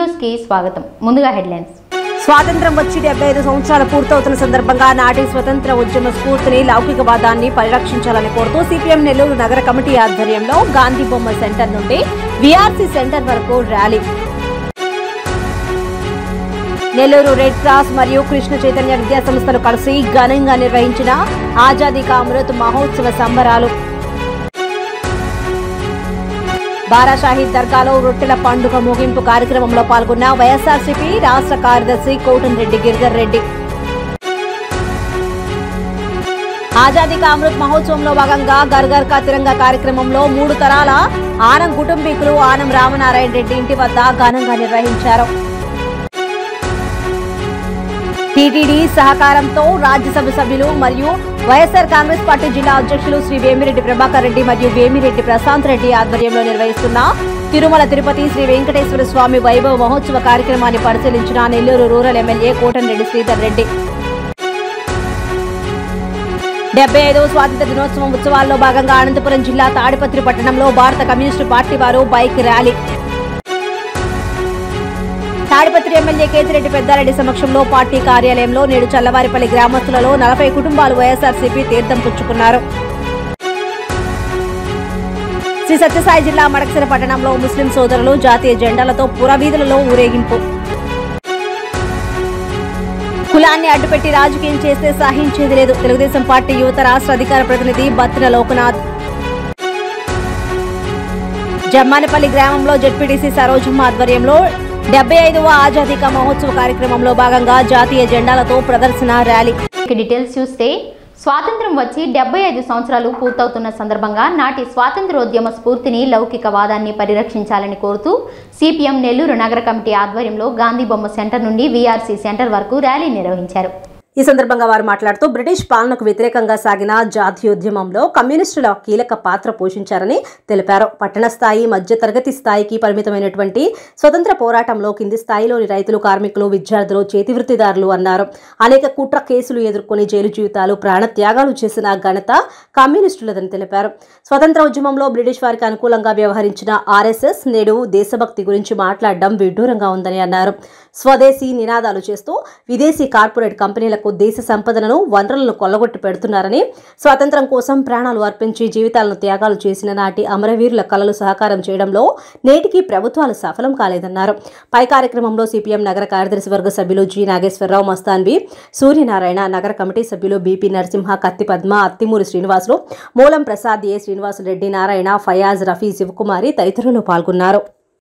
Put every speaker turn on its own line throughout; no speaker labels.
News కి స్వాగతం. ముందుగా హెడ్లైన్స్.
స్వాతంత్ర్యం వచ్చి 75 సంవత్సరాలు పూర్తవుతున్న సందర్భంగా నాటి స్వతంత్ర ఉద్యమ స్ఫూర్తిని లౌకికవాదాన్ని పరిరక్షించాలని కోరుతూ సిపిఎం నెల్లూరు నగర కమిటీ ఆధ్వర్యంలో గాంధీ బొమ్మ సెంటర్ నుండి విఆర్సీ సెంటర్ వరకు ర్యాలీ. నెల్లూరు రెడ్ క్రాస్ మరియు కృష్ణ చైతన్య విద్యా సంస్థలు కలిసి ఘనంగా నిర్వహించిన ఆజాదీ కా అమృత్ మహోత్సవ సంబరాలు. బారా షాహీద్ దర్గాలో రొట్టెల పండుగ ముగింపు కార్యక్రమంలో పాల్గొన్న వైఎస్ఆర్సీపీ రాష్ట్ర కార్యదర్శి కోటంరెడ్డి గిరిధర్ రెడ్డి. ఆజాదీ కా అమృత్ మహోత్సవంలో భాగంగా ఘర్ ఘర్ కా తిరంగా కార్యక్రమంలో 3 తరాల ఆనం కుటుంబీకులు ఆనం రామనారాయణ రెడ్డి ఇంటి వద్ద ఘనంగా నిర్వహించారు. టీటీడీ సహకారంతో రాజ్యసభ సభ్యులు మరియు వైఎస్ఆర్ కాంగ్రెస్ పార్టీ జిల్లా అధ్యక్షులు శ్రీ వేమిరెడ్డి ప్రభాకర్ రెడ్డి మరియు వేమిరెడ్డి ప్రశాంత్ రెడ్డి ఆధ్వర్యంలో నిర్వహిస్తున్న తిరుమల తిరుపతి శ్రీ వెంకటేశ్వర స్వామి వైభవ మహోత్సవ కార్యక్రమాన్ని పరిశీలించిన నెల్లూరు రూరల్ ఎమ్మెల్యే కోటంరెడ్డి శ్రీధర్ రెడ్డి. 75వ స్వాతంత్ర దినోత్సవం ఉత్సవాల్లో భాగంగా అనంతపురం జిల్లా తాడిపత్రి పట్టణంలో భారత కమ్యూనిస్టు పార్టీ వారు bike rally. Tadipatri MLA Ketireddy Peddareddy సమక్షంలో పార్టీ కార్యాలయంలో నేడు చల్లవారిపల్లి గ్రామస్తులలో 40 కుటుంబాలు వైఎస్ఆర్సీపీ తీర్థం పుచ్చుకున్నారు. శ్రీ సత్యసాయి జిల్లా మడకసిర పట్టణంలో ముస్లిం సోదరులు జాతీయ జెండాలతో పురవీధులలో ఊరేగింపు. కులాన్ని అడ్డుపెట్టి రాజకీయం చేస్తే సహించేది లేదు. తెలుగుదేశం పార్టీ యువత రాష్ట్ర అధికార ప్రతినిధి బత్తిన లోకనాథ్. జమ్మానిపల్లి గ్రామంలో జెడ్పీటీసీ సరోజమ్మ ఆధ్వర్యంలో 75వ ఆజాదీ కా మహోత్సవ కార్యక్రమంలో భాగంగా జాతీయ జెండాలతో ప్రదర్శన ర్యాలీ.
డీటెయిల్స్ చూస్తే స్వాతంత్ర్యం వచ్చి 75 సంవత్సరాలు పూర్తవుతున్న సందర్భంగా నాటి స్వాతంత్ర్యోద్యమ స్ఫూర్తిని లౌకికవాదాన్ని పరిరక్షించాలని కోరుతూ సిపిఎం నెల్లూరు నగర కమిటీ ఆధ్వర్యంలో గాంధీ బొమ్మ సెంటర్ నుండి విఆర్సీ సెంటర్ వరకు ర్యాలీ నిర్వహించారు.
ఈ సందర్భంగా వారు మాట్లాడుతూ బ్రిటిష్ పాలనకు వ్యతిరేకంగా సాగిన జాతీయోద్యమంలో కమ్యూనిస్టుల కీలక పాత్ర పోషించారని తెలిపారు. పట్టణ స్థాయి మధ్య తరగతి స్థాయికి పరిమితమైనటువంటి స్వతంత్ర పోరాటంలో కింది స్థాయిలోని రైతులు, కార్మికులు, విద్యార్థులు, చేతివృత్తిదారులు అన్నారు. అనేక కుట్ర కేసులు ఎదుర్కొని జైలు జీవితాలు, ప్రాణత్యాగాలు చేసిన ఘనత కమ్యూనిస్టులదని తెలిపారు. స్వతంత్ర ఉద్యమంలో బ్రిటిష్ వారికి అనుకూలంగా వ్యవహరించిన ఆర్ఎస్ఎస్ నేడు దేశభక్తి గురించి మాట్లాడడం విడ్డూరంగా ఉందని అన్నారు. స్వదేశీ నినాదాలు చేస్తూ విదేశీ కార్పొరేట్ కంపెనీలకు దేశ సంపదలను, వనరులను కొల్లగొట్టి పెడుతున్నారని, స్వాతంత్ర్యం కోసం ప్రాణాలు అర్పించి జీవితాలను త్యాగాలు చేసిన నాటి అమరవీరుల కలలు సహకారం చేయడంలో నేటికి ప్రభుత్వాలు సఫలం కాలేదన్నారు. పై కార్యక్రమంలో సిపిఎం నగర కార్యదర్శి వర్గ సభ్యులు జి నాగేశ్వరరావు, మస్తాన్వి, సూర్యనారాయణ, నగర కమిటీ సభ్యులు బిపి నరసింహ, కత్తి పద్మ, అత్తిమూరి శ్రీనివాసులు, మూలం ప్రసాద్, ఏ శ్రీనివాసులరెడ్డి, నారాయణ, ఫయాజ్, రఫీ, శివకుమారి తదితరులు పాల్గొన్నారు.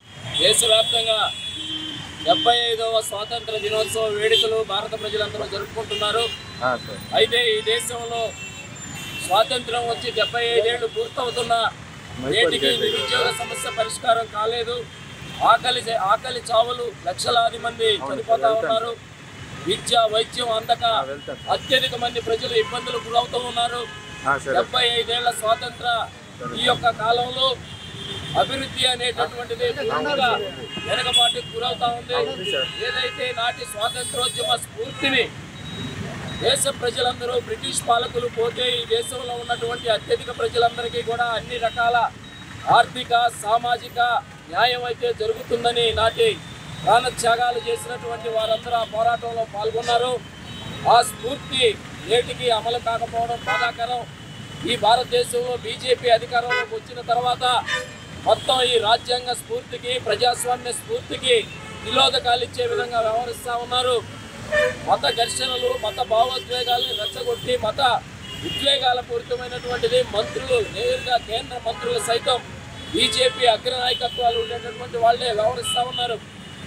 75వ స్వాతంత్ర దినోత్సవ వేడుకలు భారత ప్రజలందరూ జరుపుకుంటున్నారు. అయితే ఈ దేశంలో స్వాతంత్రం వచ్చి 75 ఏళ్లు పూర్తవుతున్న నేటికి నిరుద్యోగ సమస్య పరిష్కారం కాలేదు. ఆకలి చావులు లక్షలాది మంది చనిపోతా ఉన్నారు. విద్య, వైద్యం అందక అత్యధిక మంది ప్రజలు ఇబ్బందులు గురవుతూ ఉన్నారు. 75 ఏళ్ల స్వాతంత్ర ఈ యొక్క కాలంలో అభివృద్ధి అనేటటువంటిది పూర్తిగా వెనకబాటుకు గురవుతా ఉంది. ఏదైతే నాటి స్వాతంత్రోద్యమ స్ఫూర్తిని దేశ ప్రజలందరూ బ్రిటిష్ పాలకులు పోతే ఈ దేశంలో ఉన్నటువంటి అత్యధిక ప్రజలందరికీ కూడా అన్ని రకాల ఆర్థిక, సామాజిక న్యాయం అయితే జరుగుతుందని నాటి ప్రాణత్యాగాలు చేసినటువంటి వారందరూ ఆ పోరాటంలో పాల్గొన్నారు. ఆ స్ఫూర్తి నేటికి అమలు కాకపోవడం బాధాకరం. ఈ భారతదేశంలో బీజేపీ అధికారంలోకి వచ్చిన తర్వాత మొత్తం ఈ రాజ్యాంగ స్ఫూర్తికి, ప్రజాస్వామ్య స్ఫూర్తికి నిరోధకాలు ఇచ్చే విధంగా వ్యవహరిస్తూ ఉన్నారు. మత ఘర్షణలు, మత భావోద్వేగాల్ని రెచ్చగొట్టి మత ఉద్వేగాల పూరితమైనటువంటిది మంత్రులు, నేరుగా కేంద్ర మంత్రులు సైతం బీజేపీ అగ్రనాయకత్వాలు ఉండేటటువంటి వాళ్లే వ్యవహరిస్తూ ఉన్నారు.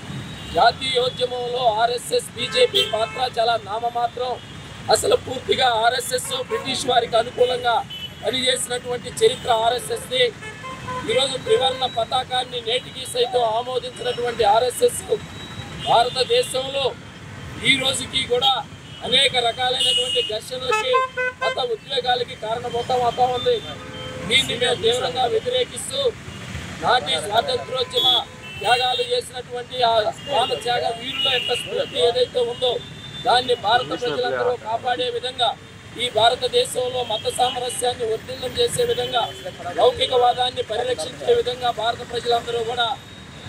జాతీయోద్యమంలో ఆర్ఎస్ఎస్, బీజేపీ పాత్ర చాలా నామమాత్రం. అసలు పూర్తిగా ఆర్ఎస్ఎస్ బ్రిటిష్ వారికి అనుకూలంగా పనిచేసినటువంటి చరిత్ర ఆర్ఎస్ఎస్ది. ఈరోజు త్రివర్ణ పతాకాన్ని నేటికి సైతం ఆమోదించినటువంటి ఆర్ఎస్ఎస్ భారతదేశంలో ఈ రోజుకి కూడా అనేక రకాలైనటువంటి ఘర్షణలకి, మత ఉద్వేగాలకి కారణమవుతా ఉంది. దీన్ని మేము తీవ్రంగా వ్యతిరేకిస్తూ నాటి స్వాతంత్రోద్యమ త్యాగాలు చేసినటువంటి ఆ ప్రాణ త్యాగ వీరుల యొక్క స్ఫూర్తి ఏదైతే ఉందో దాన్ని భారత ప్రజలందరూ కాపాడే విధంగా ఈ భారతదేశంలో మత సామరస్యాన్ని వర్ధిల్లం చేసే విధంగా లౌకికవాదాన్ని పరిరక్షించే విధంగా భారత ప్రజలందరూ కూడా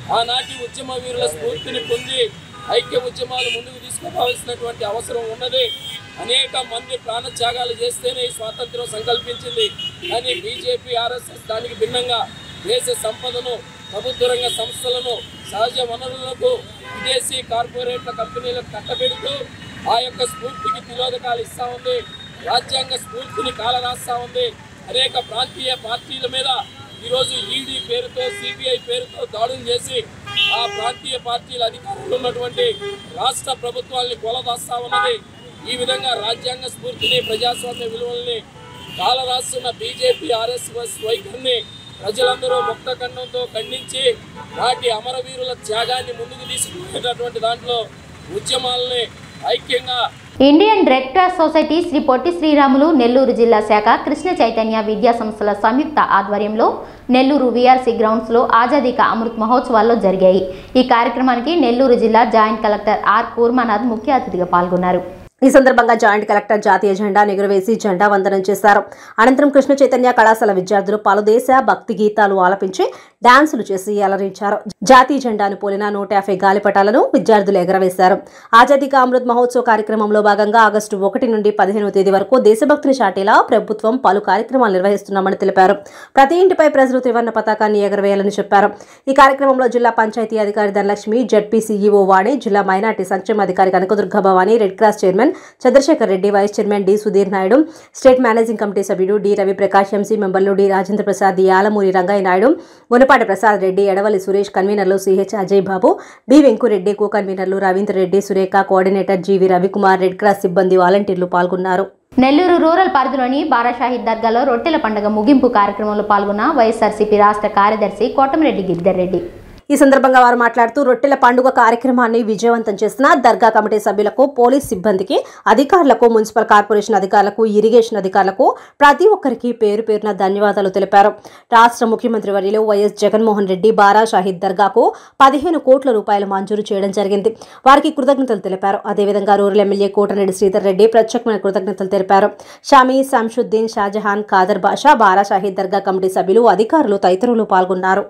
ఆనాటి ఉద్యమ వీరుల స్ఫూర్తిని పొంది ఐక్య ఉద్యమాలు ముందుకు తీసుకుపోవాల్సినటువంటి అవసరం ఉన్నది. అనేక మంది ప్రాణత్యాగాలు చేస్తేనే ఈ స్వాతంత్రం సంకల్పించింది. కానీ బీజేపీ, ఆర్ఎస్ఎస్ దానికి భిన్నంగా దేశ సంపదను, ప్రభుత్వ రంగ సంస్థలను, సహజ వనరులకు విదేశీ కార్పొరేట్ల కంపెనీలకు కట్టబెడుతూ ఆ యొక్క స్ఫూర్తికి తిరోధకాలు ఇస్తా ఉంది. రాజ్యాంగ స్ఫూర్తిని కాలరాస్తా ఉంది. అనేక ప్రాంతీయ పార్టీల మీద ఈరోజు ఈడీ పేరుతో, సిబిఐ పేరుతో దాడులు చేసి ఆ ప్రాంతీయ పార్టీల అధికారులు ఉన్నటువంటి రాష్ట్ర ప్రభుత్వాల్ని కొలదాస్తా ఉన్నది. ఈ విధంగా రాజ్యాంగ స్ఫూర్తిని, ప్రజాస్వామ్య విలువల్ని కాలరాస్తున్న బీజేపీ, ఆర్ఎస్ఎస్ వైఖరిని ప్రజలందరూ ముక్త ఖండంతో ఖండించి నాటి అమరవీరుల త్యాగాన్ని ముందుకు తీసుకునేటటువంటి దాంట్లో ఉద్యమాలని ఐక్యంగా
Indian red cross society Sri Potti Sriramulu Nellore జిల్లా శాఖ కృష్ణ చైతన్య విద్యా సంస్థల సంయుక్త ఆధ్వర్యంలో నెల్లూరు వీఆర్సీ గ్రౌండ్స్లో ఆజాదీ కా అమృత్ మహోత్సవాల్లో జరిగాయి. ఈ కార్యక్రమానికి నెల్లూరు జిల్లా జాయింట్ కలెక్టర్ ఆర్ కూర్మానాథ్ ముఖ్య అతిథిగా పాల్గొన్నారు.
ఈ సందర్భంగా జాయింట్ కలెక్టర్ జాతీయ జెండా ఎగురవేసి జెండా వందనం చేశారు. అనంతరం కృష్ణ చైతన్య కళాశాల విద్యార్థులు పలు దేశ భక్తి గీతాలు ఆలపించి డాన్సులు చేసి అలరించారు. జాతీయ జెండాను పోలిన 150 గాలిపటాలను విద్యార్థులు ఎగరవేశారు. ఆజాదీ కా అమృత్ మహోత్సవ్ కార్యక్రమంలో భాగంగా ఆగస్టు 1 నుండి 15వ తేదీ వరకు దేశభక్తిని చాటేలా ప్రభుత్వం పలు కార్యక్రమాలు నిర్వహిస్తున్నామని తెలిపారు. ప్రతి ఇంటిపై ప్రజలు త్రివర్ణ పతాకాన్ని ఎగరవేయాలని చెప్పారు. ఈ కార్యక్రమంలో జిల్లా పంచాయతీ అధికారి ధనలక్ష్మి, జడ్పీ సీఈఓ వాణి, జిల్లా మైనార్టీ సంక్షేమ అధికారి Kanakadurga Bhavani, red cross chairman Chandrasekhar Reddy, vice chairman D Sudheer Naidu, state managing committee సభ్యుడు డి రవిప్రకాష్, ఎంసీ మెంబర్లు డి రాజేంద్ర ప్రసాద్, డి యాలమూరి రంగయ్య నాయుడు, గునపాటి ప్రసాద్ రెడ్డి, ఎడవల్లి సురేష్, కన్వీనర్లు సిహెచ్ అజయ్ బాబు, బి వెంకురెడ్డి, కో కన్వీనర్లు Ravindra Reddy, Surekha, coordinator GV Ravikumar, red cross సిబ్బంది, వాలంటీర్లు పాల్గొన్నారు.
నెల్లూరు రూరల్ పరిధిలోని బారాషాహిద్ దర్గాలో రొట్టెల పండుగ ముగింపు కార్యక్రమంలో పాల్గొన్న వైఎస్ఆర్సీపీ రాష్ట్ర కార్యదర్శి కోటమిరెడ్డి గిరిధర్ రెడ్డి.
ఈ సందర్భంగా వారు మాట్లాడుతూ రొట్టెల పండుగ కార్యక్రమాన్ని విజయవంతం చేసిన దర్గా కమిటీ సభ్యులకు, పోలీస్ సిబ్బందికి, అధికారులకు, మున్సిపల్ కార్పొరేషన్ అధికారులకు, ఇరిగేషన్ అధికారులకు ప్రతి ఒక్కరికి పేరు పేరున ధన్యవాదాలు తెలిపారు. రాష్ట్ర ముఖ్యమంత్రి వర్యులు వైఎస్ జగన్మోహన్ రెడ్డి బారా షాహిద్ దర్గాకు 15 కోట్ల రూపాయలు మంజూరు చేయడం జరిగింది. వారికి కృతజ్ఞతలు తెలిపారు. అదేవిధంగా రూరల్ ఎమ్మెల్యే కోటరెడ్డి శ్రీధర్ రెడ్డి ప్రత్యేకమైన కృతజ్ఞతలు తెలిపారు. షామీ, శంషుద్దీన్, షాజహాన్, ఖాదర్ బాషా, బారా షాహిద్ దర్గా కమిటీ సభ్యులు, అధికారులు తదితరులు పాల్గొన్నారు.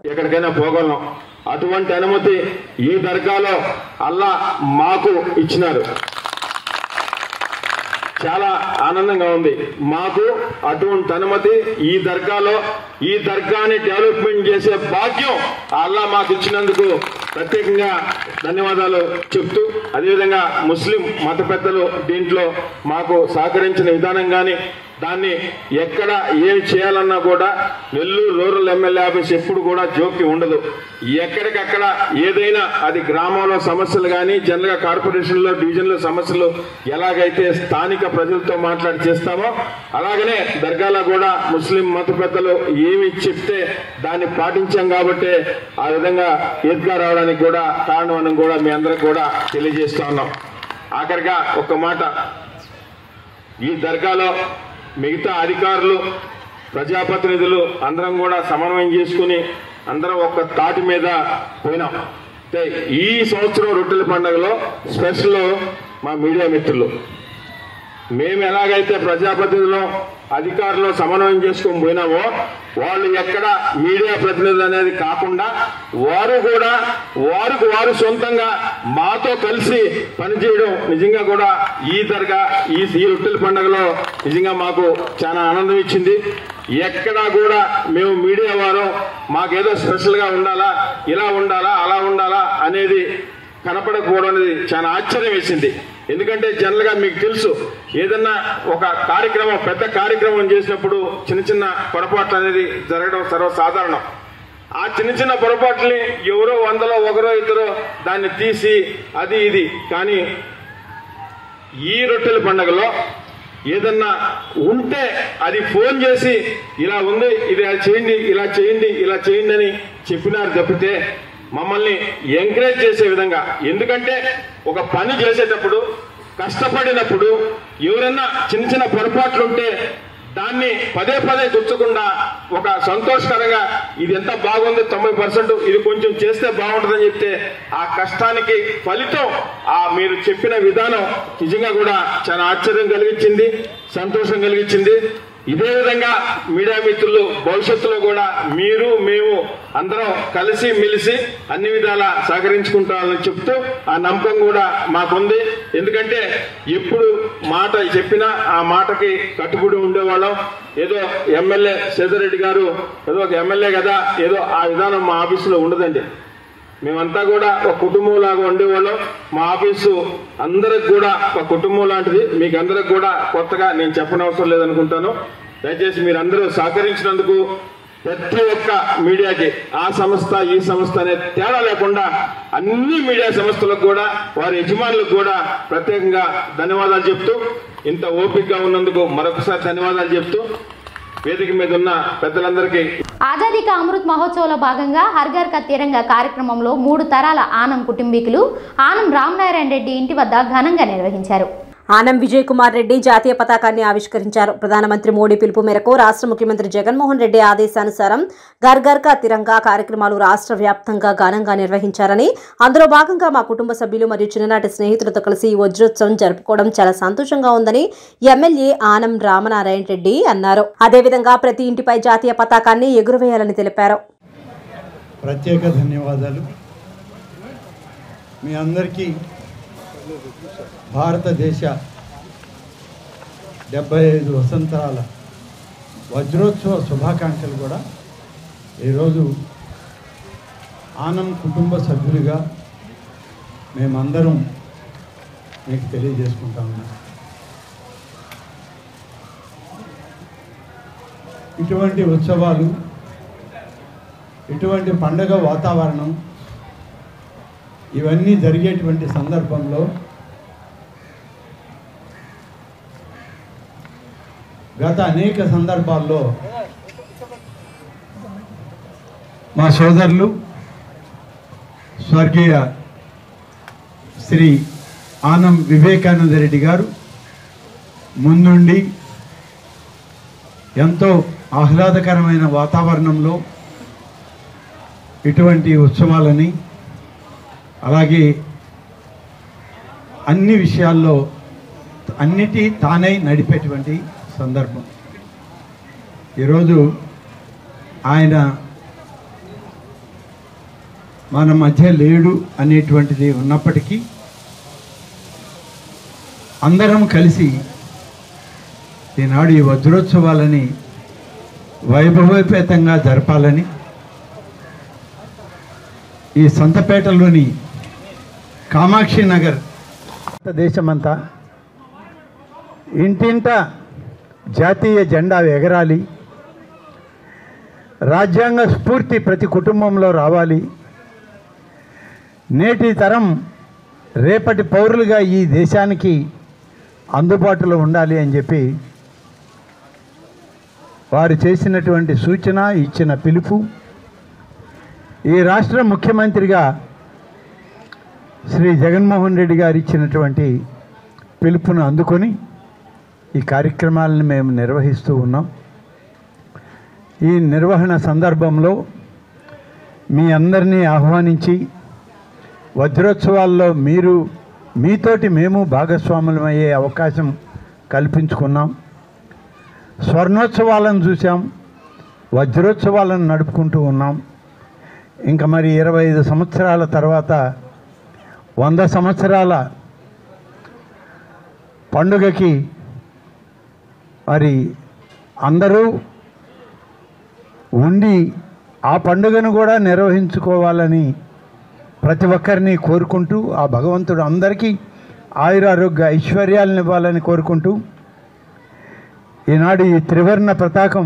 అటువంటి అనుమతి ఈ దర్గాలో అల్లా మాకు ఇచ్చినారు. చాలా ఆనందంగా ఉంది. మాకు అటువంటి అనుమతి ఈ దర్గాలో, ఈ దర్గాని డెవలప్మెంట్ చేసే భాగ్యం అల్లా మాకు ఇచ్చినందుకు ప్రత్యేకంగా ధన్యవాదాలు చెప్తూ, అదేవిధంగా ముస్లిం మత పెద్దలు దీంట్లో మాకు సహకరించిన విధానం కానీ, దాన్ని ఎక్కడ ఏమి చేయాలన్నా కూడా నెల్లూరు రూరల్ ఎమ్మెల్యే ఆఫీస్ ఎప్పుడు కూడా జోక్యం ఉండదు. ఎక్కడికక్కడ ఏదైనా అది గ్రామంలో సమస్యలు కానీ, జనరల్గా కార్పొరేషన్లో, డివిజన్లో సమస్యలు ఎలాగైతే స్థానిక ప్రజలతో మాట్లాడి చేస్తామో అలాగనే దర్గాలో కూడా ముస్లిం మత పెద్దలు ఏమి చెప్తే దాన్ని పాటించాం కాబట్టి ఆ విధంగా ఈద్గా రావడానికి కూడా కారణం కూడా మీ అందరికి కూడా తెలియజేస్తా ఉన్నాం. ఆఖరిగా ఒక మాట, ఈ దర్గాలో మిగతా అధికారులు, ప్రజాప్రతినిధులు అందరం కూడా సమన్వయం చేసుకుని అందరం ఒక తాటి మీద పోయినాం. ఈ సంవత్సరం రొట్టెల పండుగలో స్పెషల్ మా మీడియా మిత్రులు, మేము ఎలాగైతే ప్రజాప్రతినిధులు, అధికారులు సమన్వయం చేసుకొని పోయినామో వాళ్ళు ఎక్కడ మీడియా ప్రతినిధులు అనేది కాకుండా వారు కూడా వారు సొంతంగా మాతో కలిసి పనిచేయడం నిజంగా కూడా ఈ దర్గా ఈ రొట్టెల పండుగలో నిజంగా మాకు చాలా ఆనందం ఇచ్చింది. ఎక్కడా కూడా మేము మీడియా వారు మాకేదో స్పెషల్గా ఉండాలా, ఇలా ఉండాలా, అలా ఉండాలా అనేది కనపడకపోవడం అనేది చాలా ఆశ్చర్యం వేసింది. ఎందుకంటే జనరల్గా మీకు తెలుసు, ఏదన్నా ఒక కార్యక్రమం, పెద్ద కార్యక్రమం చేసినప్పుడు చిన్న చిన్న పొరపాట్లు అనేది జరగడం సర్వసాధారణం. ఆ చిన్న చిన్న పొరపాట్లని ఎవరో 100లో 1-2 దాన్ని తీసి అది ఇది. కానీ ఈ రొట్టెల పండుగలో ఏదన్నా ఉంటే అది ఫోన్ చేసి ఇలా ఉంది, ఇది చేయండి, ఇలా చేయండి, ఇలా చేయండి అని చెప్పినారు తప్పితే మమ్మల్ని ఎంకరేజ్ చేసే విధంగా. ఎందుకంటే ఒక పని చేసేటప్పుడు, కష్టపడినప్పుడు ఎవరన్నా చిన్న చిన్న పొరపాట్లుంటే దాన్ని పదే గుర్చకుండా ఒక సంతోషకరంగా ఇది ఎంత బాగుంది, 90%, ఇది కొంచెం చేస్తే బాగుంటుందని చెప్తే ఆ కష్టానికి ఫలితం మీరు చెప్పిన విధానం నిజంగా కూడా చాలా ఆశ్చర్యం కలిగించింది, సంతోషం కలిగించింది. ఇదే విధంగా మీడియా మిత్రులు భవిష్యత్తులో కూడా మీరు మేము అందరం కలిసి మెలిసి అన్ని విధాలా సహకరించుకుంటామని చెప్తూ ఆ నమ్మకం కూడా మాకుంది. ఎందుకంటే ఎప్పుడు మాట చెప్పినా ఆ మాటకి కట్టుబడి ఉండేవాళ్ళం. ఏదో ఎమ్మెల్యే సేదరెడ్డి గారు ఏదో ఒక ఎమ్మెల్యే కదా, ఏదో ఆ విధానం మా ఆఫీసులో ఉండదండి. మేమంతా కూడా ఒక కుటుంబం లాగా ఉండేవాళ్ళం. మా ఆఫీసు అందరికి కూడా ఒక కుటుంబం లాంటిది. మీకు అందరికి కూడా కొత్తగా నేను చెప్పనవసరం లేదనుకుంటాను. దయచేసి మీరందరూ సహకరించినందుకు ప్రతి ఒక్క మీడియాకి ఆ సంస్థ ఈ సంస్థ అనే తేడా లేకుండా అన్ని మీడియా సంస్థలకు కూడా వారి యజమానులకు కూడా ప్రత్యేకంగా ధన్యవాదాలు చెప్తూ, ఇంత ఓపికగా ఉన్నందుకు మరొకసారి ధన్యవాదాలు చెప్తూ వేదిక మీద ఉన్న పెద్దలందరికీ
ఆజాదీ కా అమృత్ మహోత్సవంలో భాగంగా హర్ ఘర్ కా తిరంగా కార్యక్రమంలో 3 తరాల ఆనం కుటుంబీకులు ఆనం రామనారాయణ రెడ్డి ఇంటి వద్ద ఘనంగా నిర్వహించారు.
ఆనం విజయ్ కుమార్ రెడ్డి జాతీయ పతాకాన్ని ఆవిష్కరించారు. ప్రధానమంత్రి మోడీ పిలుపు మేరకు రాష్ట్ర ముఖ్యమంత్రి జగన్మోహన్ రెడ్డి ఆదేశానుసారం ఘర్ ఘర్ కా తిరంగా కార్యక్రమాలు రాష్ట్ర వ్యాప్తంగా ఘనంగా నిర్వహించారని, అందులో భాగంగా మా కుటుంబ సభ్యులు మరియు చిన్ననాటి స్నేహితులతో కలిసి ఈ వజ్రోత్సవం జరుపుకోవడం చాలా సంతోషంగా ఉందని ఎమ్మెల్యే ఆనం రామనారాయణ రెడ్డి అన్నారు. అదేవిధంగా ప్రతి ఇంటిపై జాతీయ పతాకాన్ని ఎగురవేయాలని తెలిపారు.
ప్రత్యేక ధన్యవాదాలు. మీ అందరికీ భారతదేశ 75 వసంతాల వజ్రోత్సవ శుభాకాంక్షలు కూడా ఈరోజు ఆనం కుటుంబ సభ్యులుగా మేమందరం మీకు తెలియజేసుకుంటా ఉన్నాం. ఇటువంటి ఉత్సవాలు, ఇటువంటి పండగ వాతావరణం ఇవన్నీ జరిగేటువంటి సందర్భంలో గత అనేక సందర్భాల్లో మా సోదరులు స్వర్గీయ శ్రీ ఆనం వివేకానంద రెడ్డి గారు ముందుండి ఎంతో ఆహ్లాదకరమైన వాతావరణంలో ఇటువంటి ఉత్సవాలని, అలాగే అన్ని విషయాల్లో అన్నిటి తానై నడిపేటువంటి సందర్భం. ఈరోజు ఆయన మన మధ్య లేడు అనేటువంటిది ఉన్నప్పటికీ అందరం కలిసి ఈనాడు ఈ వజ్రోత్సవాలని వైభవోపేతంగా జరపాలని ఈ సంతపేటలోని కామాక్షి నగర్ దేశమంతా ఇంటింట జాతీయ జెండా ఎగరాలి, రాజ్యాంగ స్ఫూర్తి ప్రతి కుటుంబంలో రావాలి, నేటి తరం రేపటి పౌరులుగా ఈ దేశానికి అందుబాటులో ఉండాలి అని చెప్పి వారు చేసినటువంటి సూచన, ఇచ్చిన పిలుపు, ఈ రాష్ట్ర ముఖ్యమంత్రిగా శ్రీ జగన్మోహన్ రెడ్డి గారు ఇచ్చినటువంటి పిలుపును అందుకొని ఈ కార్యక్రమాలను మేము నిర్వహిస్తూ ఉన్నాం. ఈ నిర్వహణ సందర్భంలో మీ అందరినీ ఆహ్వానించి వజ్రోత్సవాల్లో మీతోటి మేము భాగస్వాములమయ్యే అవకాశం కల్పించుకున్నాం. స్వర్ణోత్సవాలను చూసాం, వజ్రోత్సవాలను నడుపుకుంటూ ఉన్నాం. ఇంకా మరి 25 సంవత్సరాల తర్వాత 100 సంవత్సరాల పండుగకి మరి అందరూ ఉండి ఆ పండుగను కూడా నిర్వహించుకోవాలని ప్రతి ఒక్కరిని కోరుకుంటూ, ఆ భగవంతుడు అందరికీ ఆయురారోగ్య ఐశ్వర్యాలను ఇవ్వాలని కోరుకుంటూ, ఈనాడు ఈ త్రివర్ణ పతాకం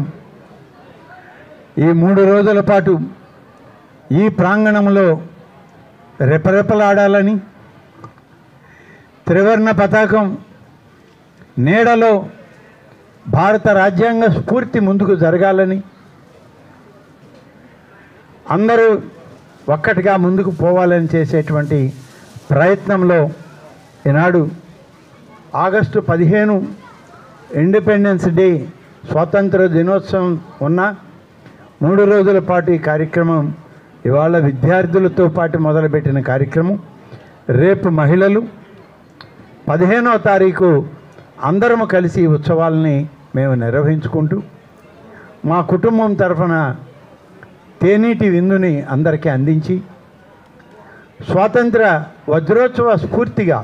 ఈ 3 రోజుల పాటు ఈ ప్రాంగణంలో రెపరెపలాడాలని, త్రివర్ణ పతాకం నీడలో భారత రాజ్యాంగ స్ఫూర్తి ముందుకు జరగాలని, అందరూ ఒక్కటిగా ముందుకు పోవాలని చేసేటువంటి ప్రయత్నంలో ఈనాడు ఆగస్టు 15 ఇండిపెండెన్స్ డే స్వాతంత్ర దినోత్సవం ఉన్న 3 రోజుల పాటు ఈ కార్యక్రమం ఇవాళ విద్యార్థులతో పాటు మొదలుపెట్టిన కార్యక్రమం. రేపు మహిళలు, 15వ తారీఖు అందరము కలిసి ఉత్సవాలని మేము నిర్వహించుకుంటూ మా కుటుంబం తరఫున తేనీటి విందుని అందరికీ అందించి స్వాతంత్ర వజ్రోత్సవ స్ఫూర్తిగా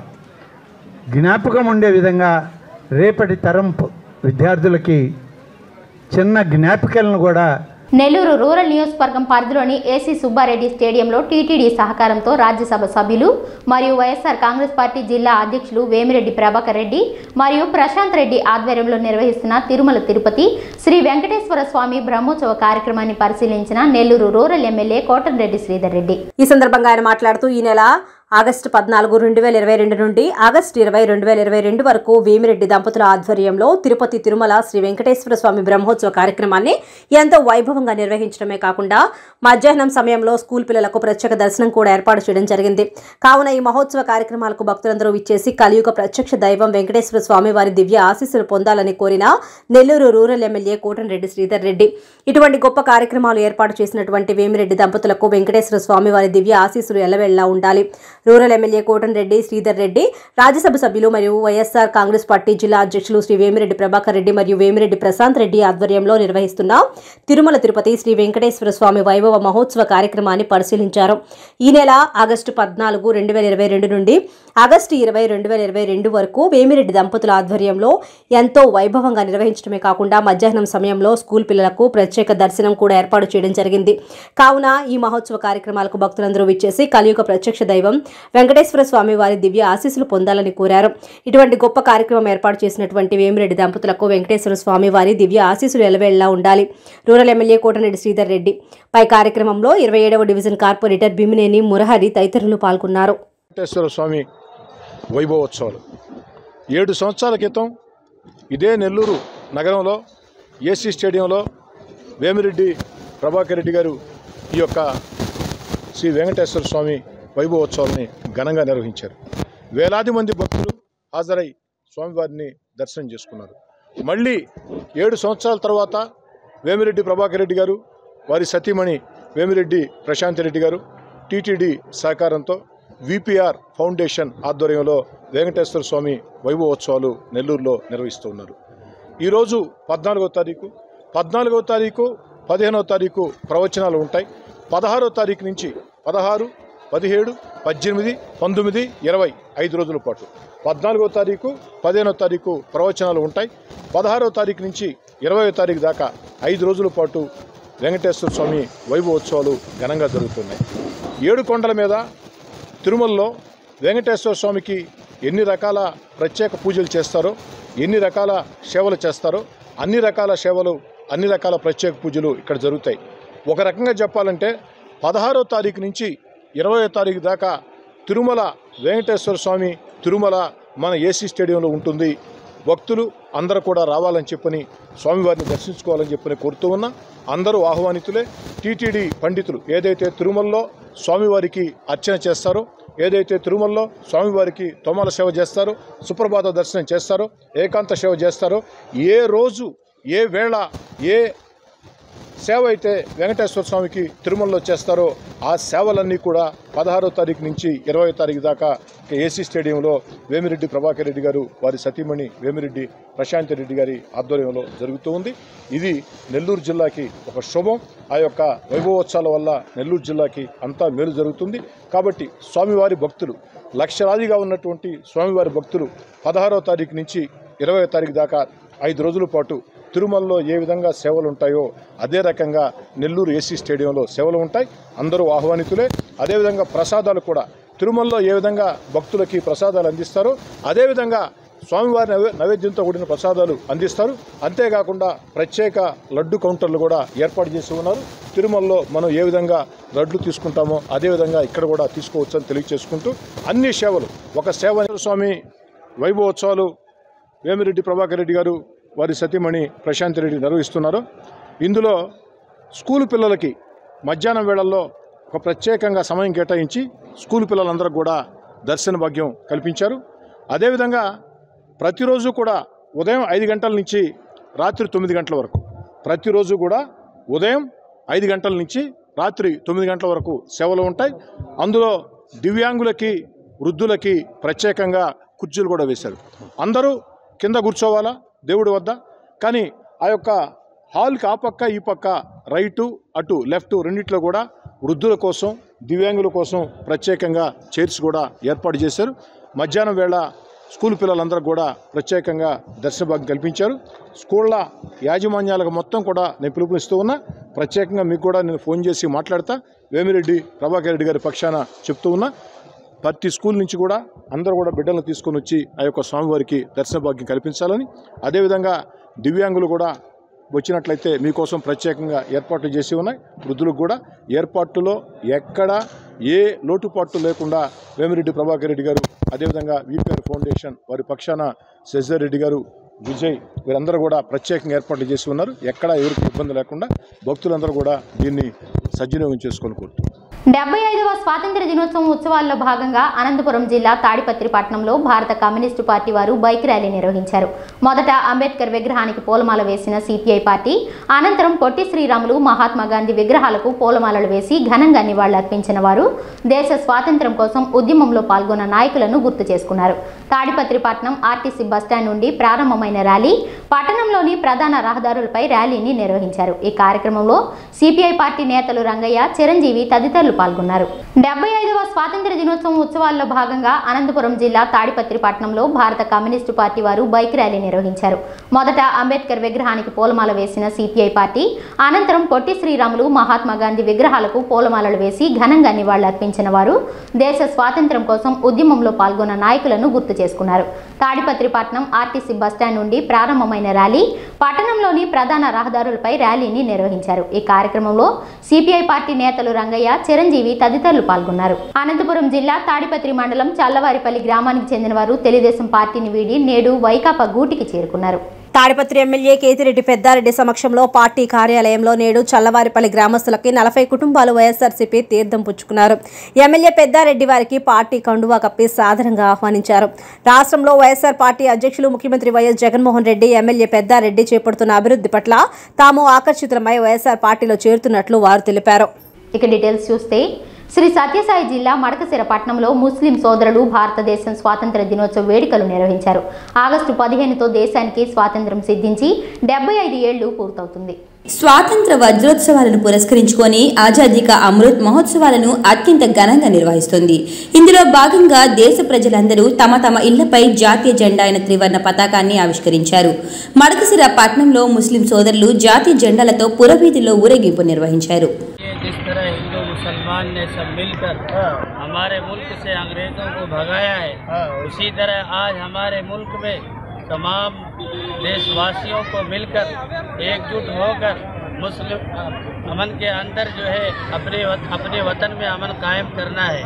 జ్ఞాపకం ఉండే విధంగా రేపటి తరం విద్యార్థులకి చిన్న జ్ఞాపికలను కూడా
నెల్లూరు రూరల్ నియోజకవర్గం పరిధిలోని ఏసీ సుబ్బారెడ్డి స్టేడియంలో టీటీడీ సహకారంతో రాజ్యసభ సభ్యులు మరియు వైఎస్ఆర్ కాంగ్రెస్ పార్టీ జిల్లా అధ్యక్షులు వేమిరెడ్డి ప్రభాకర్ రెడ్డి మరియు ప్రశాంత్ రెడ్డి ఆధ్వర్యంలో నిర్వహిస్తున్న తిరుమల తిరుపతి శ్రీ వెంకటేశ్వర స్వామి బ్రహ్మోత్సవ కార్యక్రమాన్ని పరిశీలించిన నెల్లూరు రూరల్ ఎమ్మెల్యే కోటంరెడ్డి శ్రీధర్ రెడ్డి.
ఈ సందర్భంగా ఆయన మాట్లాడుతూ ఈ నెల ఆగస్టు 14, 2022 నుండి ఆగస్టు 20, 2022 వరకు వేమిరెడ్డి దంపతుల ఆధ్వర్యంలో తిరుపతి తిరుమల శ్రీ వెంకటేశ్వర స్వామి బ్రహ్మోత్సవ కార్యక్రమాన్ని ఎంతో వైభవంగా నిర్వహించడమే కాకుండా మధ్యాహ్నం సమయంలో స్కూల్ పిల్లలకు ప్రత్యేక దర్శనం కూడా ఏర్పాటు చేయడం జరిగింది. కావున ఈ మహోత్సవ కార్యక్రమాలకు భక్తులందరూ విచ్చేసి కలియుగ ప్రత్యక్ష దైవం వెంకటేశ్వర స్వామి వారి దివ్య ఆశీస్సులు పొందాలని కోరిన నెల్లూరు రూరల్ ఎమ్మెల్యే కోటంరెడ్డి శ్రీధర్ రెడ్డి. ఇటువంటి గొప్ప కార్యక్రమాలు ఏర్పాటు చేసినటువంటి వేమిరెడ్డి దంపతులకు వెంకటేశ్వర స్వామి వారి దివ్య ఆశీస్సులు ఎల్లవెల్లా ఉండాలి. రూరల్ ఎమ్మెల్యే కోటంరెడ్డి శ్రీధర్ రెడ్డి, రాజ్యసభ సభ్యులు మరియు వైఎస్ఆర్ కాంగ్రెస్ పార్టీ జిల్లా అధ్యక్షులు శ్రీ వేమిరెడ్డి ప్రభాకర్ రెడ్డి మరియు వేమిరెడ్డి ప్రశాంత్ రెడ్డి ఆధ్వర్యంలో నిర్వహిస్తున్న తిరుమల తిరుపతి శ్రీ వెంకటేశ్వర స్వామి వైభవ మహోత్సవ కార్యక్రమాన్ని పరిశీలించారు. ఈ నెల ఆగస్టు 14, 2022 నుండి ఆగస్టు 20, 2022 వరకు వేమిరెడ్డి దంపతుల ఆధ్వర్యంలో ఎంతో వైభవంగా నిర్వహించడమే కాకుండా మధ్యాహ్నం సమయంలో స్కూల్ పిల్లలకు ప్రత్యేక దర్శనం కూడా ఏర్పాటు చేయడం జరిగింది. కావున ఈ మహోత్సవ కార్యక్రమాలకు భక్తులందరూ విచ్చేసి కలియుగ ప్రత్యక్ష దైవం వెంకటేశ్వర స్వామి వారి దివ్య ఆశీస్సులు పొందాలని కోరారు. ఇటువంటి గొప్ప కార్యక్రమం ఏర్పాటు చేసినటువంటి వేమిరెడ్డి దంపతులకు వెంకటేశ్వర స్వామి వారి దివ్య ఆశీస్సులు ఎల్లవేళ్లా ఉండాలి. Rural MLA Kotamreddy Sridhar Reddy. పై కార్యక్రమంలో 27వ డివిజన్ కార్పొరేటర్ భీమినేని మురహరి తదితరులు పాల్గొన్నారు.
వెంకటేశ్వర స్వామి వైభవోత్సవాలు 7 సంవత్సరాల క్రితం ఇదే నెల్లూరు నగరంలో ఏసీ స్టేడియంలో వేమిరెడ్డి ప్రభాకర్ రెడ్డి గారు ఈ యొక్క శ్రీ వెంకటేశ్వర స్వామి వైభవోత్సవాలని ఘనంగా నిర్వహించారు. వేలాది మంది భక్తులు హాజరై స్వామివారిని దర్శనం చేసుకున్నారు. మళ్ళీ 7 సంవత్సరాల తర్వాత వేమిరెడ్డి ప్రభాకర్ రెడ్డి గారు, వారి సతీమణి వేమిరెడ్డి ప్రశాంత్ రెడ్డి గారు టీటీడీ సహకారంతో విపిఆర్ ఫౌండేషన్ ఆధ్వర్యంలో వెంకటేశ్వర స్వామి వైభవోత్సవాలు నెల్లూరులో నిర్వహిస్తూ ఉన్నారు. ఈరోజు 14వ తారీఖు, 15వ తారీఖు ప్రవచనాలు ఉంటాయి. 16వ తారీఖు నుంచి 16, 17, 18, 19, 20 5 రోజుల పాటు 14వ తారీఖు, 15వ తారీఖు ప్రవచనాలు ఉంటాయి. 16వ తారీఖు నుంచి 20వ తారీఖు దాకా 5 రోజుల పాటు వెంకటేశ్వర స్వామి వైభవోత్సవాలు ఘనంగా జరుగుతున్నాయి. 7 కొండల మీద తిరుమలలో వెంకటేశ్వర స్వామికి ఎన్ని రకాల ప్రత్యేక పూజలు చేస్తారో, ఎన్ని రకాల సేవలు చేస్తారో అన్ని రకాల సేవలు, అన్ని రకాల ప్రత్యేక పూజలు ఇక్కడ జరుగుతాయి. ఒక రకంగా చెప్పాలంటే 16వ తారీఖు నుంచి 20వ తారీఖు దాకా తిరుమల వెంకటేశ్వర స్వామి తిరుమల మన ఏసీ స్టేడియంలో ఉంటుంది. భక్తులు అందరూ కూడా రావాలని చెప్పని, స్వామివారిని దర్శించుకోవాలని చెప్పని కోరుతూ ఉన్నా. అందరూ ఆహ్వానితులే. టీటీడీ పండితులు ఏదైతే తిరుమలలో స్వామివారికి అర్చన చేస్తారో, ఏదైతే తిరుమలలో స్వామివారికి తోమాల సేవ చేస్తారో, సుప్రభాత దర్శనం చేస్తారో, ఏకాంత సేవ చేస్తారో, ఏ రోజు ఏ వేళ ఏ సేవ అయితే వెంకటేశ్వర స్వామికి తిరుమలలో చేస్తారో ఆ సేవలన్నీ కూడా 16వ తారీఖు నుంచి 20వ తారీఖు దాకా ఏసీ స్టేడియంలో వేమిరెడ్డి ప్రభాకర్ రెడ్డి గారు, వారి సతీమణి వేమిరెడ్డి ప్రశాంత్ రెడ్డి గారి ఆధ్వర్యంలో జరుగుతూ ఉంది. ఇది నెల్లూరు జిల్లాకి ఒక శుభం. ఆ యొక్క వైభవోత్సవాల వల్ల నెల్లూరు జిల్లాకి అంతా మేలు జరుగుతుంది. కాబట్టి స్వామివారి భక్తులు లక్షలాదిగా ఉన్నటువంటి స్వామివారి భక్తులు 16వ తారీఖు నుంచి 20వ తారీఖు దాకా 5 రోజుల పాటు తిరుమలలో ఏ విధంగా సేవలు ఉంటాయో అదే రకంగా నెల్లూరు ఏసీ స్టేడియంలో సేవలు ఉంటాయి. అందరూ ఆహ్వానితులే. అదేవిధంగా ప్రసాదాలు కూడా తిరుమలలో ఏ విధంగా భక్తులకి ప్రసాదాలు అందిస్తారో అదేవిధంగా స్వామివారి నైవేద్యంతో కూడిన ప్రసాదాలు అందిస్తారు. అంతేకాకుండా ప్రత్యేక లడ్డు కౌంటర్లు కూడా ఏర్పాటు చేసి ఉన్నారు. తిరుమలలో మనం ఏ విధంగా లడ్లు తీసుకుంటామో అదేవిధంగా ఇక్కడ కూడా తీసుకోవచ్చని తెలియజేసుకుంటూ అన్ని సేవలు ఒక సేవ స్వామి వైభవోత్సవాలు వేమిరెడ్డి ప్రభాకర్ రెడ్డి గారు, వారి సతీమణి ప్రశాంత్ రెడ్డి నిర్వహిస్తున్నారు. ఇందులో స్కూలు పిల్లలకి మధ్యాహ్నం వేళల్లో ఒక ప్రత్యేకంగా సమయం కేటాయించి స్కూలు పిల్లలందరూ కూడా దర్శన భాగ్యం కల్పించారు. అదేవిధంగా ప్రతిరోజు కూడా ఉదయం 5 గంటల నుంచి రాత్రి 9 గంటల వరకు, ప్రతిరోజు కూడా ఉదయం 5 గంటల నుంచి రాత్రి 9 గంటల వరకు సేవలు ఉంటాయి. అందులో దివ్యాంగులకి, వృద్ధులకి ప్రత్యేకంగా కుర్చీలు కూడా వేశారు. అందరూ కింద కూర్చోవాలా దేవుడి వద్ద. కానీ ఆ యొక్క హాల్కి ఆ పక్క ఈ పక్క రైటు అటు లెఫ్ట్ రెండిట్లో కూడా వృద్ధుల కోసం దివ్యాంగుల కోసం ప్రత్యేకంగా చైర్స్ కూడా ఏర్పాటు చేశారు. మధ్యాహ్నం వేళ స్కూల్ పిల్లలందరూ కూడా ప్రత్యేకంగా దర్శన భాగ్యం కల్పించారు. స్కూళ్ళ యాజమాన్యాలకు మొత్తం కూడా నేను పిలుపునిస్తూ ఉన్నా. ప్రత్యేకంగా మీకు కూడా నేను ఫోన్ చేసి మాట్లాడతా. వేమిరెడ్డి ప్రభాకర్ రెడ్డి గారి పక్షాన చెప్తూ ఉన్నా. ప్రతి స్కూల్ నుంచి కూడా అందరూ కూడా బిడ్డలను తీసుకొని వచ్చి ఆ యొక్క స్వామివారికి దర్శన భాగ్యం కల్పించాలని, అదేవిధంగా దివ్యాంగులు కూడా వచ్చినట్లయితే మీకోసం ప్రత్యేకంగా ఏర్పాట్లు చేసి ఉన్నాయి. వృద్ధులకు కూడా ఏర్పాట్లలో ఎక్కడ ఏ లోటుపాట్లు లేకుండా వేమిరెడ్డి ప్రభాకర్ రెడ్డి గారు, అదేవిధంగా వీపీఆర్ ఫౌండేషన్ వారి పక్షాన శశిధర్ రెడ్డి గారు, విజయ్ వీరందరూ కూడా ప్రత్యేకంగా ఏర్పాట్లు చేసి ఉన్నారు. ఎక్కడా ఎవరికి ఇబ్బంది లేకుండా భక్తులందరూ కూడా దీన్ని సద్వినియోగం చేసుకొని కోరుతున్నారు.
75వ స్వాతంత్ర దినోత్సవం ఉత్సవాల్లో భాగంగా అనంతపురం జిల్లా తాడిపత్రి పట్టణంలో భారత కమ్యూనిస్టు పార్టీ వారు బైక్ ర్యాలీ నిర్వహించారు. మొదట అంబేద్కర్ విగ్రహానికి పూలమాల వేసిన సిపిఐ పార్టీ అనంతరం పొట్టి శ్రీరాములు, మహాత్మా గాంధీ విగ్రహాలకు పూలమాలలు వేసి ఘనంగా నివాళులర్పించిన వారు దేశ స్వాతంత్ర్యం కోసం ఉద్యమంలో పాల్గొన్న నాయకులను గుర్తు చేసుకున్నారు. తాడిపత్రి పట్టణం ఆర్టీసీ బస్టాండ్ నుండి ప్రారంభమైన ర్యాలీ పట్టణంలోని ప్రధాన రహదారులపై ర్యాలీని నిర్వహించారు. ఈ కార్యక్రమంలో సిపిఐ పార్టీ నేతలు రంగయ్య, చిరంజీవి తదితరులు పాల్గొన్నారు. 75వ స్వాతంత్ర దినోత్సవం ఉత్సవాల్లో భాగంగా అనంతపురం జిల్లా తాడిపత్రి పట్టణంలో భారత కమ్యూనిస్టు పార్టీ వారు బైక్ ర్యాలీ నిర్వహించారు. మొదట అంబేద్కర్ విగ్రహానికి పూలమాల వేసిన సిపిఐ పార్టీ అనంతరం పొట్టి శ్రీరాములు, మహాత్మా గాంధీ విగ్రహాలకు పూలమాలలు వేసి ఘనంగా నివాళులర్పించిన వారు దేశ స్వాతంత్ర్యం కోసం ఉద్యమంలో పాల్గొన్న నాయకులను గుర్తు చేసుకున్నారు. తాడిపత్రి పట్టణం ఆర్టీసీ బస్టాండ్ నుండి ప్రారంభమైన ర్యాలీ పట్టణంలోని ప్రధాన రహదారులపై ర్యాలీని నిర్వహించారు. ఈ కార్యక్రమంలో సిపిఐ పార్టీ నేతలు రంగయ్య, చిరంజీవి తదితరులు పాల్గొన్నారు. అనంతపురం జిల్లా తాడిపత్రి మండలం చల్లవారిపల్లి గ్రామానికి చెందిన వారు తెలుగుదేశం పార్టీని వీడి నేడు వైకాపా గూటికి చేరుకున్నారు.
తాడిపత్రి ఎమ్మెల్యే కేతిరెడ్డి పెద్దారెడ్డి సమక్షంలో పార్టీ కార్యాలయంలో నేడు చల్లవారిపల్లి గ్రామస్తులకి 40 కుటుంబాలు వైఎస్ఆర్సీపీ తీర్థం పుచ్చుకున్నారు. ఎమ్మెల్యే పెద్దారెడ్డి వారికి పార్టీ కండువా కప్పి సాదరంగా ఆహ్వానించారు. రాష్ట్రంలో వైఎస్ఆర్ పార్టీ అధ్యక్షులు ముఖ్యమంత్రి వైఎస్ జగన్మోహన్ రెడ్డి ఎమ్మెల్యే పెద్దారెడ్డి చేపడుతున్న అభివృద్ధి పట్ల తాము ఆకర్షితులమై వైఎస్ఆర్ పార్టీలో చేరుతున్నట్లు వారు తెలిపారు.
ఇక డీటెయిల్స్ చూస్తే శ్రీ సత్యసాయి జిల్లా మడకశిర పట్టణంలో ముస్లిం సోదరులు భారతదేశం స్వాతంత్ర దినోత్సవ వేడుకలు నిర్వహించారు. ఆగస్టు 15తో దేశానికి స్వాతంత్ర్యం సిద్ధించి 75 ఏళ్లు పూర్తవుతుంది.
స్వాతంత్ర వజ్రోత్సవాలను పురస్కరించుకొని ఆజాదీ కా అమృత్ మహోత్సవాలను అత్యంత ఘనంగా నిర్వహిస్తుంది. ఇందులో భాగంగా దేశ ప్రజలందరూ తమ తమ ఇళ్లపై జాతీయ జెండా అయిన త్రివర్ణ పతాకాన్ని ఆవిష్కరించారు. మడకశిర పట్టణంలో ముస్లిం సోదరులు జాతీయ జెండాలతో పురవీధిలో ఊరేగింపు నిర్వహించారు.
जिस तरह हिंदू मुसलमान ने सब मिलकर हमारे मुल्क से अंग्रेजों को भगाया है, उसी तरह आज हमारे मुल्क में तमाम देशवासियों को मिलकर एकजुट होकर मुस्लिम अमन के अंदर जो है अपने वतन में अमन कायम करना है।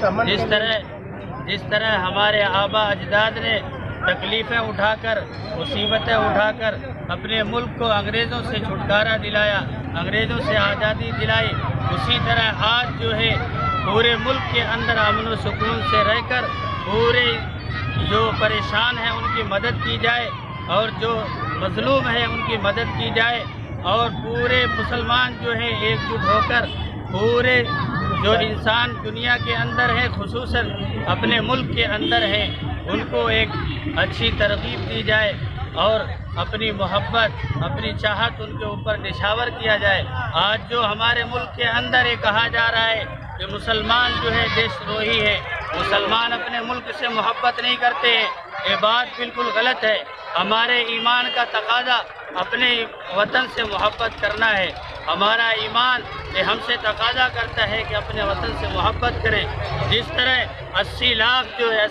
जिस तरह हमारे आबा अजदाद ने तकलीफ़ें उठाकर, मुसीबतें उठाकर अपने मुल्क को अंग्रेज़ों से छुटकारा दिलाया, अंग्रेज़ों से आज़ादी दिलाई, उसी तरह आज जो है पूरे मुल्क के अंदर अमन व सुकून से रहकर पूरे जो परेशान हैं उनकी मदद की जाए और जो मजलूम है उनकी मदद की जाए और पूरे मुसलमान जो है एकजुट होकर पूरे जो इंसान दुनिया के अंदर है खुसूसन अपने मुल्क के अंदर है उनको एक अच्छी तरगीब दी जाए और अपनी मोहब्बत, अपनी चाहत उनके ऊपर निछावर किया जाए। आज जो हमारे मुल्क के अंदर ये कहा जा रहा है कि मुसलमान जो है देशद्रोही है, मुसलमान अपने मुल्क से मोहब्बत नहीं करते हैं, ये बात बिल्कुल गलत है। हमारे ईमान का तकाजा अपने वतन से मोहब्बत करना है। हमारा ईमान ये हमसे तकाजा करता है कि अपने वतन से मोहब्बत करें। जिस तरह 80 लाख जो है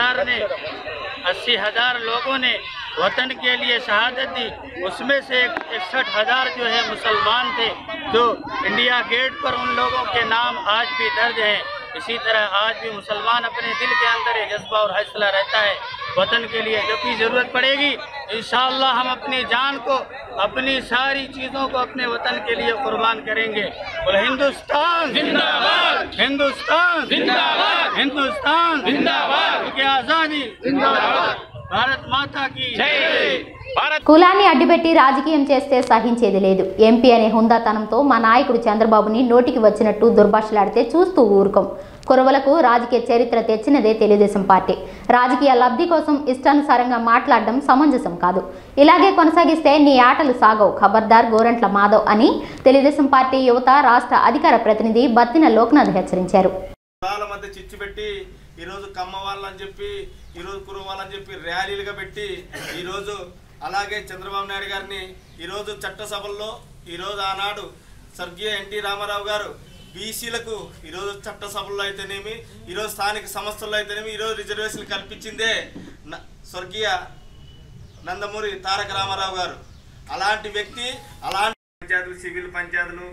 80,000 लोगों ने वतन के लिए शहादत दी, उसमें से 61,000 जो है मुसलमान थे, जो इंडिया गेट पर उन लोगों के नाम आज भी दर्ज हैं। इसी तरह आज भी मुसलमान अपने दिल के अंदर ये जज्बा और हौसला रहता है। वतन के लिए जब भी ज़रूरत पड़ेगी इंशाअल्लाह हम अपनी जान को, अपनी सारी चीज़ों को अपने वतन के लिए कुर्बान करेंगे। बोल हिंदुस्तान जिंदाबाद, हिंदुस्तान जिंदाबाद, हिंदुस्तान जिंदाबाद, की आज़ादी जिंदाबाद, భారత్ మాతా కీ జై।
కులాన్ని అడ్డుపెట్టి రాజకీయం చేస్తే సహించేది లేదు. ఎంపీ అనే హుందాతనంతో మా నాయకుడు చంద్రబాబుని నోటికి వచ్చినట్టు దుర్భాషలాడితే చూస్తూ ఊరుకోం. కురవలకు రాజకీయ చరిత్ర తెచ్చినదే తెలుగుదేశం పార్టీ. రాజకీయ లబ్ధి కోసం ఇష్టానుసారంగా మాట్లాడడం సమంజసం కాదు. ఇలాగే కొనసాగిస్తే నీ ఆటలు సాగవు, ఖబర్దార్ గోరంట్ల మాధవ్ అని తెలుగుదేశం పార్టీ యువత రాష్ట్ర అధికార ప్రతినిధి బత్తిన లోక్నాథ్ హెచ్చరించారు.
చిచ్చు పెట్టి ఈరోజు కమ్మ వాళ్ళని చెప్పి ఈరోజు కురువ వాళ్ళని చెప్పి ర్యాలీలుగా పెట్టి ఈరోజు అలాగే చంద్రబాబు నాయుడు గారిని ఈరోజు చట్టసభల్లో ఈరోజు ఆనాడు స్వర్గీయ ఎన్టీ రామారావు గారు బీసీలకు ఈరోజు చట్టసభల్లో అయితేనేమి ఈరోజు స్థానిక సంస్థల్లో అయితేనేమి ఈరోజు రిజర్వేషన్లు కల్పించిందే స్వర్గీయ నందమూరి తారక రామారావు గారు. అలాంటి వ్యక్తి అలాంటి పంచాయతీలు, సివిల్ పంచాయతీలు,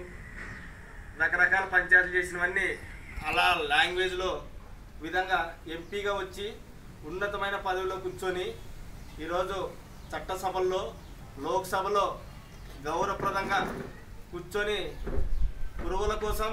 రకరకాల పంచాయతీలు చేసినవన్నీ అలా లాంగ్వేజ్లో విధంగా ఎంపీగా వచ్చి ఉన్నతమైన పదవిలో కూర్చొని ఈరోజు చట్టసభల్లో లోక్సభలో గౌరవప్రదంగా కూర్చొని కురువుల కోసం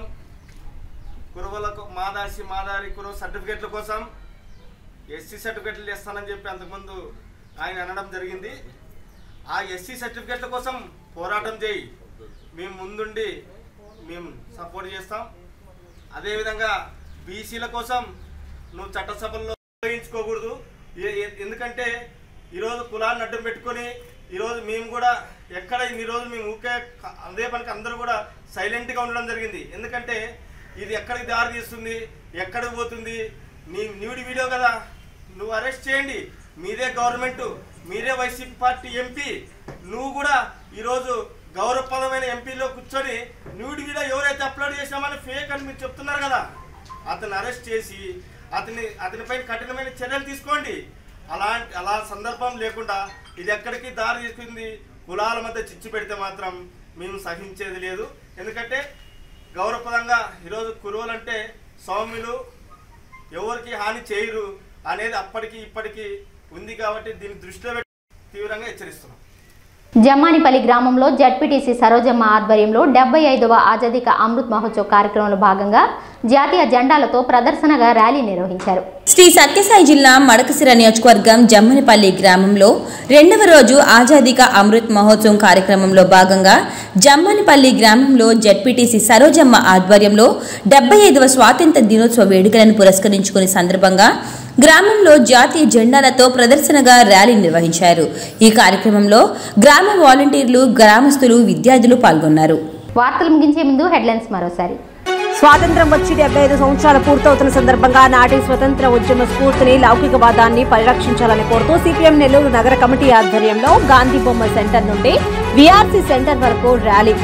కురువులకు మాదారి కురువు సర్టిఫికెట్ల కోసం ఎస్సీ సర్టిఫికెట్లు ఇస్తానని చెప్పి అంతకుముందు ఆయన అనడం జరిగింది. ఆ ఎస్సీ సర్టిఫికెట్ల కోసం పోరాటం చేయి, మేము ముందుండి మేము సపోర్ట్ చేస్తాం. అదేవిధంగా బీసీల కోసం నువ్వు చట్టసభల్లో ఉపయోగించుకోకూడదు. ఎందుకంటే ఈరోజు కులాన్ని అడ్డం పెట్టుకొని ఈరోజు మేము కూడా ఎక్కడ ఇన్ని రోజులు మేము ఊకే అదే పనికి అందరూ కూడా సైలెంట్గా ఉండడం జరిగింది. ఎందుకంటే ఇది ఎక్కడికి దారి తీస్తుంది, ఎక్కడికి పోతుంది, నీడి వీడియో కదా, నువ్వు అరెస్ట్ చేయండి, మీదే గవర్నమెంట్, మీరే వైసీపీ పార్టీ ఎంపీ, నువ్వు కూడా ఈరోజు గౌరవప్రదమైన ఎంపీలో కూర్చొని న్యూడ్ వీడియో ఎవరైతే అప్లోడ్ చేసామని ఫేక్ అని మీరు చెప్తున్నారు కదా, అతన్ని అరెస్ట్ చేసి అతనిపై కఠినమైన చర్యలు తీసుకోండి. అలా సందర్భం లేకుండా ఇది ఎక్కడికి దారి తీసుకుంది, కులాల మధ్య చిచ్చు పెడితే మాత్రం మేము సహించేది లేదు. ఎందుకంటే గౌరవప్రదంగా ఈరోజు కురువులంటే సౌమ్యులు, ఎవరికి హాని చేయరు అనేది అప్పటికి ఇప్పటికీ ఉంది. కాబట్టి దీన్ని దృష్టిలో పెట్టి తీవ్రంగా హెచ్చరిస్తున్నాం.
జమ్మానిపల్లి గ్రామంలో జడ్పీటీసీ సరోజమ్మ ఆధ్వర్యంలో 75వ ఆజాదీ కా అమృత్ మహోత్సవ్ కార్యక్రమంలో భాగంగా జాతీయ జెండాలతో ప్రదర్శనగా ర్యాలీ నిర్వహించారు.
శ్రీ సత్యసాయి జిల్లా మడకసిర నియోజకవర్గం జమ్మనిపల్లి గ్రామంలో 2వ రోజు ఆజాదీ కా అమృత్ మహోత్సవం కార్యక్రమంలో భాగంగా జమ్మనిపల్లి గ్రామంలో జడ్పీటీసీ సరోజమ్మ ఆధ్వర్యంలో 75వ స్వాతంత్ర దినోత్సవ వేడుకలను పురస్కరించుకునే సందర్భంగా గ్రామంలో జాతీయ జెండాలతో ప్రదర్శనగా ర్యాలీ నిర్వహించారు. ఈ కార్యక్రమంలో గ్రామ వాలంటీర్లు, గ్రామస్తులు, విద్యార్థులు పాల్గొన్నారు.
వార్తలు ముగించే ముందు హెడ్లైన్స్ మరోసారి.
స్వాతంత్ర్యం వచ్చి 75 సంవత్సరాలు పూర్తవుతున్న సందర్భంగా నాటి స్వతంత్ర ఉద్యమ స్ఫూర్తిని, లౌకికవాదాన్ని పరిరక్షించాలని కోరుతూ సిపిఎం నెల్లూరు నగర కమిటీ ఆధ్వర్యంలో గాంధీ బొమ్మ సెంటర్ నుండి విఆర్సీ సెంటర్ వరకు ర్యాలీ.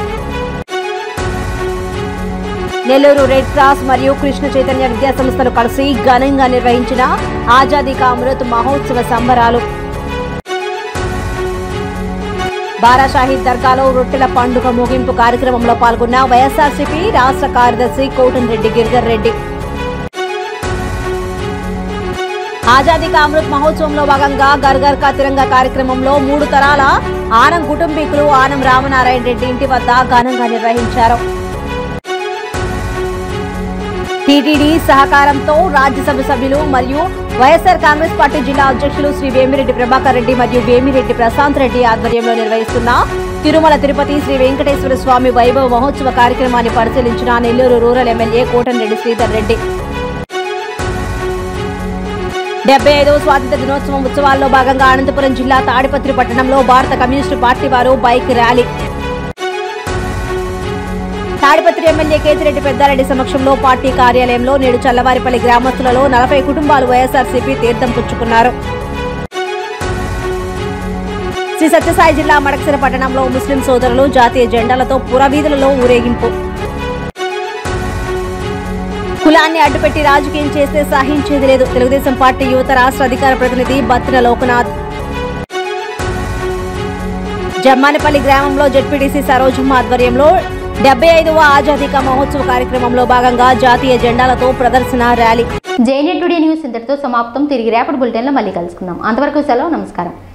నెల్లూరు రెడ్ క్రాస్ మరియు కృష్ణ చైతన్య విద్యా సంస్థలు కలిసి ఘనంగా నిర్వహించిన ఆజాదీ కా అమృత్ మహోత్సవ సంబరాలు. బారాషాహీద్ దర్గాలో రొట్టెల పండుగ ముగింపు కార్యక్రమంలో పాల్గొన్న వైఎస్ఆర్సీపీ రాష్ట్ర కార్యదర్శి కోటంరెడ్డి గిరిధర్ రెడ్డి. ఆజాదీ కా అమృత్ మహోత్సవంలో భాగంగా ఘర్ ఘర్ కా తిరంగా కార్యక్రమంలో 3 తరాల ఆనం కుటుంబీకులు ఆనం రామనారాయణ రెడ్డి ఇంటి వద్ద ఘనంగా నిర్వహించారు. టీటీడీ సహకారంతో రాజ్యసభ సభ్యులు మరియు వైఎస్ఆర్ కాంగ్రెస్ పార్టీ జిల్లా అధ్యక్షులు శ్రీ వేమిరెడ్డి ప్రభాకర్ రెడ్డి మరియు వేమిరెడ్డి ప్రశాంత్ రెడ్డి ఆధ్వర్యంలో నిర్వహిస్తున్న తిరుమల తిరుపతి శ్రీ వెంకటేశ్వర స్వామి వైభవ మహోత్సవ కార్యక్రమాన్ని పరిశీలించిన నెల్లూరు రూరల్ ఎమ్మెల్యే కోటంరెడ్డి శ్రీధర్ రెడ్డి. 75వ స్వాతంత్ర దినోత్సవం ఉత్సవాల్లో భాగంగా అనంతపురం జిల్లా తాడిపత్రి పట్టణంలో భారత కమ్యూనిస్టు పార్టీ వారు bike rally. Tadipatri MLA Ketireddy Peddareddy సమక్షంలో పార్టీ కార్యాలయంలో నేడు చల్లవారిపల్లి గ్రామస్తులలో 40 కుటుంబాలు వైఎస్ఆర్సీపీ తీర్థం పుచ్చుకున్నారు. శ్రీ సత్యసాయి జిల్లా మడకసిర పట్టణంలో ముస్లిం సోదరులు జాతీయ జెండాలతో పురవీధులలో ఊరేగింపు. కులాన్ని అడ్డుపెట్టి రాజకీయం చేస్తే సహించేది లేదు. తెలుగుదేశం పార్టీ యువత రాష్ట్ర అధికార ప్రతినిధి బత్తిన లోక్నాథ్. జమ్మానిపల్లి గ్రామంలో జడ్పీటీసీ సరోజమ్మ ఆధ్వర్యంలో 75వ ఆజాదీ కా మహోత్సవ కార్యక్రమంలో భాగంగా జాతీయ జెండాలతో ప్రదర్శన ర్యాలీ.
జేఎన్ఏ టుడే న్యూస్ ఇంతటితో సమాప్తం. తిరిగి రేపటి బులెటిన్లో మళ్ళీ కలుసుకుందాం. అంతవరకు సెలవు. నమస్కారం.